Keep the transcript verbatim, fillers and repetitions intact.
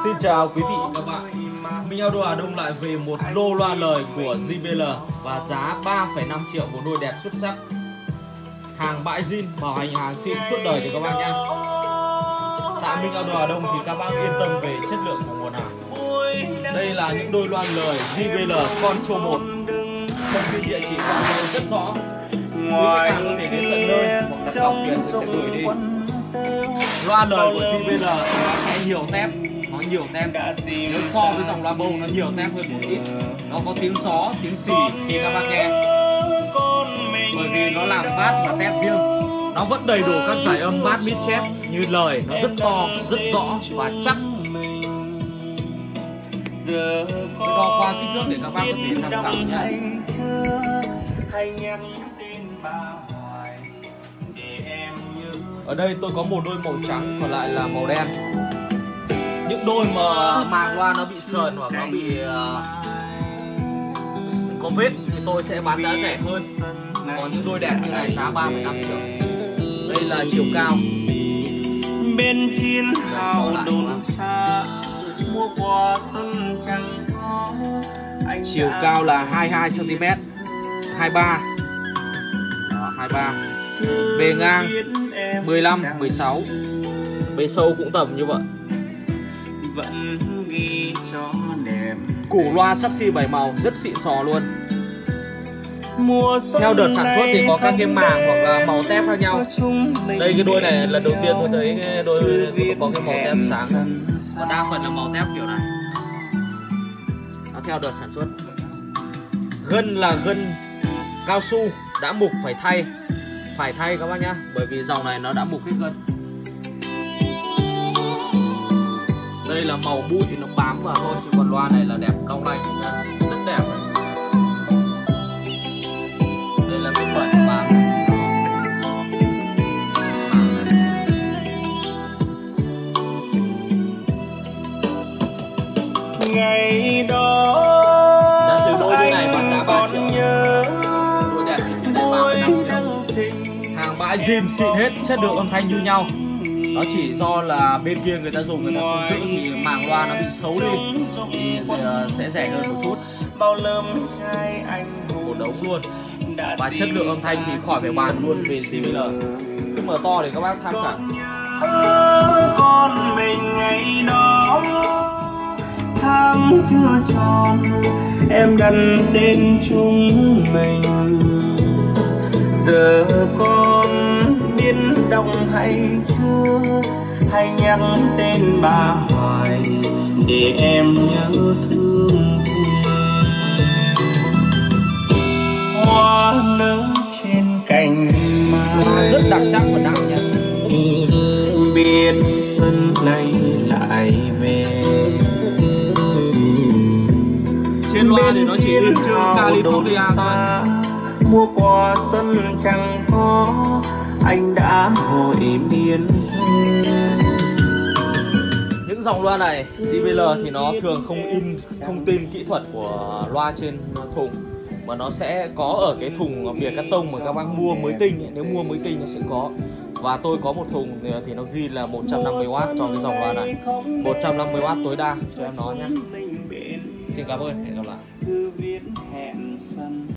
Xin chào quý vị và các bạn. Minh Audio Hà Đông lại về một lô loa lời của gi bê lờ và giá ba phẩy năm triệu một đôi đẹp xuất sắc. Hàng bãi zin, bảo hành hàng xịn suốt đời thì các bác nhá. Tại Minh Audio Hà Đông thì các bác yên tâm về chất lượng của nguồn hàng. Đây là những đôi loa lời gi bê lờ Control một. Thông tin địa chỉ quảng cáo rất rõ. Quý khách hàng có thể đến tận nơi hoặc đặt cọc tiền thì sẽ gửi đi. Loa lời của gi bê lờ nó sẽ nhiều tép, nó nhiều tép. Nếu so với dòng loa bông nó nhiều tép hơn một ít. Nó có tiếng xó, tiếng xì khi các bác nghe. Bởi vì nó làm bass và tép riêng. Nó vẫn đầy đủ các giải âm bass mid chép như lời, nó rất to, rất rõ và chắc. Tôi đo qua kích thước để các bác có thể tham khảo nhé. Ở đây tôi có một đôi màu trắng, còn lại là màu đen. Những đôi mà màng loa nó bị sờn hoặc nó bị uh, có vết thì tôi sẽ bán giá rẻ hơn. Còn những đôi đẹp như này giá ba phẩy năm triệu. Đây là chiều cao. Bên trên hào đồn xa mua quà xuân chẳng có. Chiều cao là hai mươi hai xăng ti mét, hai mươi ba. Đó, hai mươi ba. Bề ngang mười lăm, mười sáu. Bề sâu cũng tầm như vậy. Vẫn ghi cho đẹp. Củ loa sắt xi bảy màu rất xịn sò luôn. Mùa Theo đợt sản xuất thì có các cái màng hoặc là màu tép khác nhau. Đây cái đôi này lần đầu tiên tôi thấy cái đôi có cái màu tép sáng này. Và đa phần là màu tép kiểu này. Nó theo đợt sản xuất. Gân là gân cao su đã mục phải thay. Phải thay các bác nhá, bởi vì dòng này nó đã mục hết gân. Đây là màu bụi thì nó bám vào thôi, chứ còn loa này là đẹp long lanh, rất đẹp. Đây là cái bẩn bám này. Ngày đó giá sử đôi như này bán giá ba triệu. Đôi đẹp thì trên đây ba phẩy năm triệu. Hàng bãi zin xịn hết, chất lượng âm thanh như nhau. Nó chỉ do là bên kia người ta dùng người ta không giữ thì màng loa nó bị xấu đi thì sẽ rẻ hơn một chút. Một đống luôn. Và chất lượng âm thanh thì khỏi phải bàn luôn về gi bê lờ. Cứ mở to để các bác tham khảo. Con mình ngày đó tháng chưa tròn em đặt tên chúng mình. Giờ con biết đông hay chưa, hay nhắc tên bà hoài để em nhớ thương thêm. Hoa nở trên cành mai rất đặc trưng và nặng nhé. Biết xuân nay lại về. Trên loa thì nó chỉ in chữ California thôi. Mua quà xuân chẳng có, anh đã hội miên. Những dòng loa này gi bê lờ thì nó thường không in thông tin kỹ thuật của loa trên thùng, mà nó sẽ có ở cái thùng bìa cắt tông mà các bác mua mới tinh ấy. Nếu mua mới tinh nó sẽ có. Và tôi có một thùng thì nó ghi là một trăm năm mươi oát cho cái dòng loa này. Một trăm năm mươi oát tối đa cho em nó nhé. Xin cảm ơn, hẹn gặp lại.